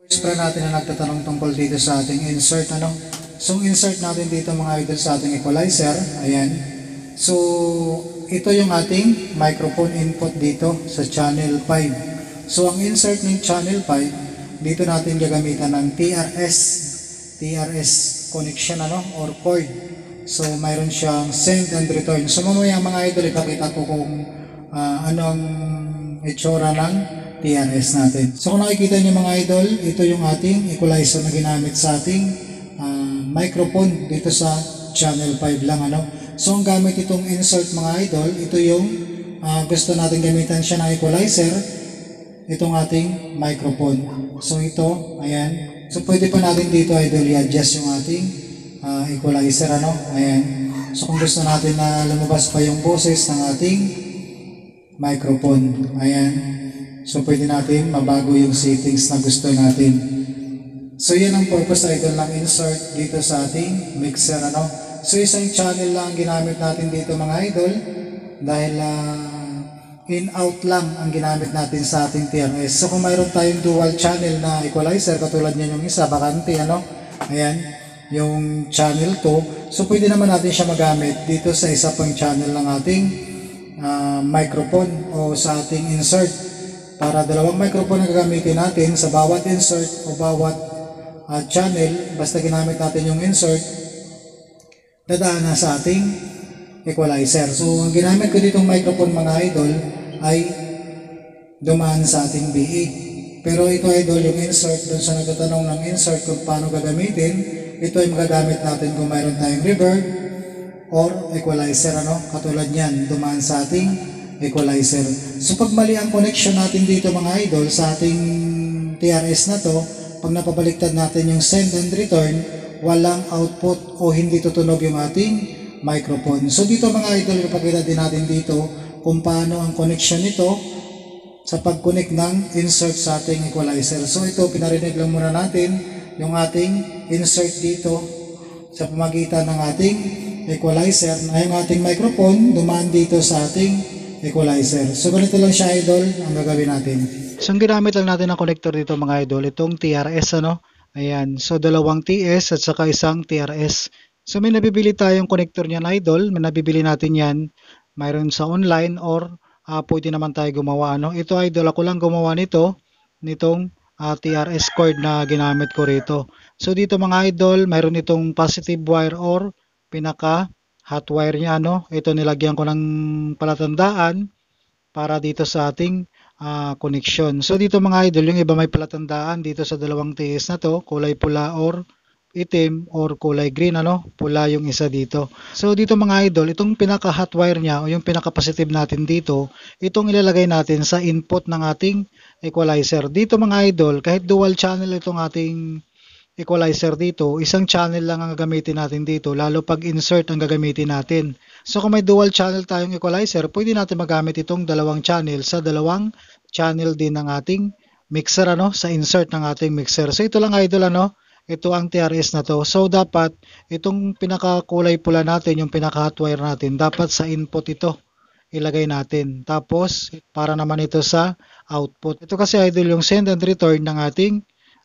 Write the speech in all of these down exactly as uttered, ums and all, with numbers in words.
Extra natin na nagtatanong tungkol dito sa ating insert, ano. So insert natin dito mga idol sa ating equalizer. Ayan. So ito yung ating microphone input dito sa channel five. So ang insert ng channel five, dito natin gagamitan ng T R S T R S connection, ano, or cord. So mayroon siyang send and return. So mamaya mga idol, ipakita ko kung uh, ano ang itsura ng T R S natin. So kung nakikita niyo mga idol, ito yung ating equalizer na ginamit sa ating uh, microphone dito sa channel five lang, ano. So ang gamit itong insert mga idol, ito yung uh, gusto natin gamitan siya ng equalizer, itong ating microphone. So ito, ayan. So pwede pa natin dito idol i-adjust yung ating uh, equalizer, ano. Ayan. So kung gusto natin na lumabas pa yung boses ng ating microphone, ayan. So pwede natin mabago yung settings na gusto natin. So yan ang purpose idol ng insert dito sa ating mixer, ano. So isang channel lang ginamit natin dito mga idol, dahil uh, in-out lang ang ginamit natin sa ating T R S. So kung mayroon tayong dual channel na equalizer, katulad niyan yung isa, bakante, ano, ayan, yung channel two, so pwede naman natin siya magamit dito sa isa pang channel ng ating uh, microphone o sa ating insert. Para dalawang microphone ang gagamitin natin sa bawat insert o bawat uh, channel, basta ginamit natin yung insert, dadaan na sa ating equalizer. So ang ginamit ko ditong microphone mga idol ay dumaan sa ating B A. Pero ito idol, yung insert, dun sa nagtatanong ng insert kung paano gagamitin, ito ay magagamit natin kung mayroon tayong reverb or equalizer, ano, katulad niyan, dumaan sa ating equalizer. So pag mali ang connection natin dito mga idol sa ating T R S na to, pag napabaliktad natin yung send and return, walang output o hindi tutunog yung ating microphone. So dito mga idol, ipakita din natin dito kung paano ang connection nito sa pag-connect ng insert sa ating equalizer. So ito, pinarinig lang muna natin yung ating insert dito sa pamagitan ng ating equalizer na yung ating microphone dumaan dito sa ating equalizer. So ganito lang siya idol ang gagawin natin. So ang ginamit lang natin ang connector dito mga idol, itong T R S, ano. Ayan, so dalawang T S at saka isang T R S. So may nabibili tayong connector niyan idol, may nabibili natin yan, mayroon sa online or uh, pwede naman tayo gumawa, ano. Ito idol, ako lang gumawa nito, nitong uh, T R S cord na ginamit ko rito. So dito mga idol, mayroon itong positive wire or pinaka hot wire niya, ano. Ito nilagyan ko ng palatandaan para dito sa ating uh, connection. So dito mga idol, yung iba may palatandaan dito sa dalawang T S na to, kulay pula or itim or kulay green, ano. Pula yung isa dito. So dito mga idol, itong pinaka hot wire niya o yung pinaka positive natin dito, itong ilalagay natin sa input ng ating equalizer. Dito mga idol, kahit dual channel itong ating equalizer dito, isang channel lang ang gagamitin natin dito, lalo pag insert ang gagamitin natin. So kung may dual channel tayong equalizer, pwede natin magamit itong dalawang channel sa dalawang channel din ng ating mixer, ano, sa insert ng ating mixer. So ito lang idol, ano, ito ang T R S na to. So dapat itong pinakakulay pula natin, yung pinaka hot wire natin, dapat sa input ito ilagay natin. Tapos para naman ito sa output. Ito kasi idol yung send and return ng ating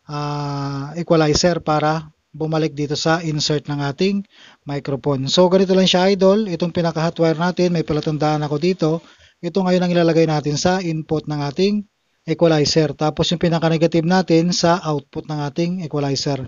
Uh, equalizer para bumalik dito sa insert ng ating microphone. So ganito lang siya idol, itong pinaka hot wire natin, may palatandaan ako dito. Ito ngayon ang ilalagay natin sa input ng ating equalizer. Tapos yung pinaka negative natin sa output ng ating equalizer.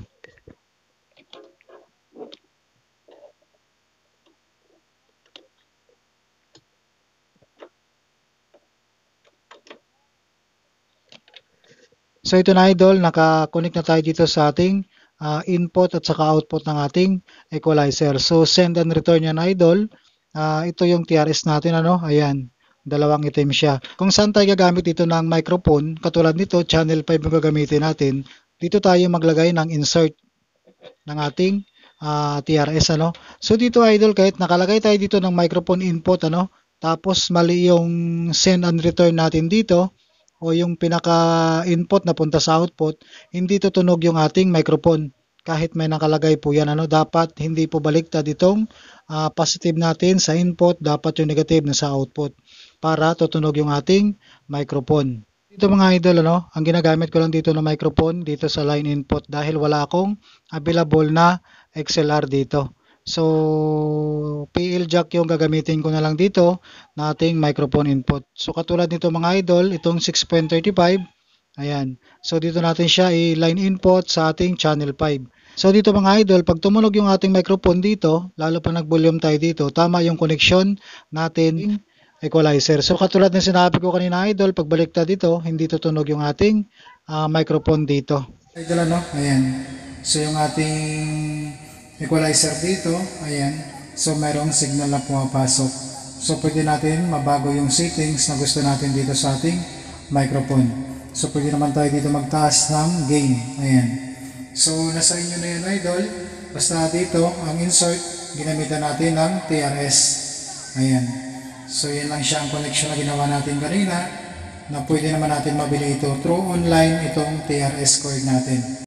So ito na idol, naka-connect na tayo dito sa ating uh, input at saka output ng ating equalizer. So send and return yan idol. Uh, ito yung T R S natin, ano. Ayan, dalawang item siya. Kung saan tayo gagamit dito ng microphone, katulad nito, channel five yung gagamitin natin. Dito tayo maglagay ng insert ng ating uh, T R S, ano. So dito idol, kahit nakalagay tayo dito ng microphone input, ano, tapos mali yung send and return natin dito, o yung pinaka-input na punta sa output, hindi tutunog yung ating microphone. Kahit may nakalagay po yan, ano, dapat hindi po baliktad itong uh, positive natin sa input, dapat yung negative na sa output para tutunog yung ating microphone. Ito mga idol, ano, ang ginagamit ko lang dito na microphone dito sa line input dahil wala akong available na X L R dito. So, P L jack yung gagamitin ko na lang dito na ating microphone input. So, katulad nito mga idol, itong six point three five, ayan. So, dito natin siya i-line input sa ating channel five. So, dito mga idol, pag tumunog yung ating microphone dito, lalo pa nag-volume tayo dito, tama yung connection natin equalizer. So katulad ng sinabi ko kanina idol, pagbaliktad dito, hindi tutunog yung ating uh, microphone dito. Idol ano, ayan. So yung ating equalizer dito, ayan. So mayroong signal na pumapasok. So pwede natin mabago yung settings na gusto natin dito sa ating microphone. So pwede naman tayo dito magtaas ng gain. Ayan. So nasa inyo na yun idol. Basta dito, ang insert, ginamitan natin ng T R S. Ayan. So yan lang siya ang connection na ginawa natin kanina na pwede naman natin mabili ito through online itong T R S cord natin.